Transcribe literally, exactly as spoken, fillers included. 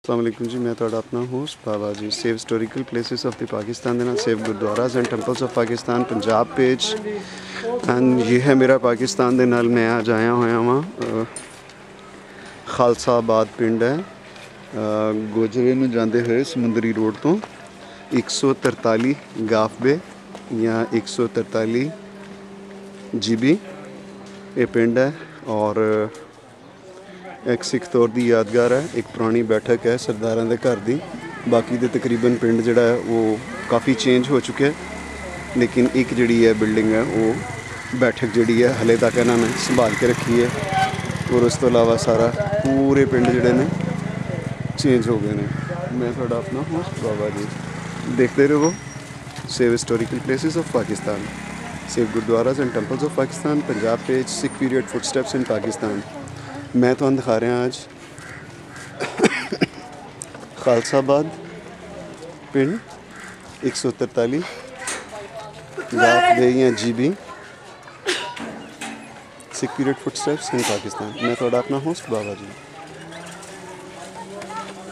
अस्सलाम वालेकुम जी, मैं ਤੁਹਾਡਾ अपना host Baba ji. Save historical places of the Pakistan देना save gurdwaras and temples of Pakistan Punjab page and ये है मेरा पाकिस्तान दे नाल मैं आज आया होया वां खालसा आबाद पिंड है गोजरे नूं जांदे होए समुंदरी रोड तो एक सौ तरताली गाफ बे या एक सौ तरताली जी बी ये पिंड है और एक सिख तौर की यादगार है। एक पुरानी बैठक है सरदारां दे घर दी। बाकी दे तकरीबन पिंड जिहड़ा है वो काफ़ी चेंज हो चुके हैं, लेकिन एक जिहड़ी है बिल्डिंग है वो बैठक जिहड़ी है हले तक इन्होंने संभाल के रखी है। और उस तो अलावा सारा पूरे पिंड जिहड़े ने चेंज हो गए हैं। मैं थोड़ा अपना होस्ट बाबा जी, देखते रहो save historical places of Pakistan, save gurdwaras and temples of Pakistan Punjab page Sikh period footsteps in Pakistan. मैं तो दिखा रहा आज खालसा आबाद पिंड एक सौ तरताली गाफ बे या जी बी Sikh period footsteps in Pakistan. मैं थोड़ा अपना होस्ट बाबा जी।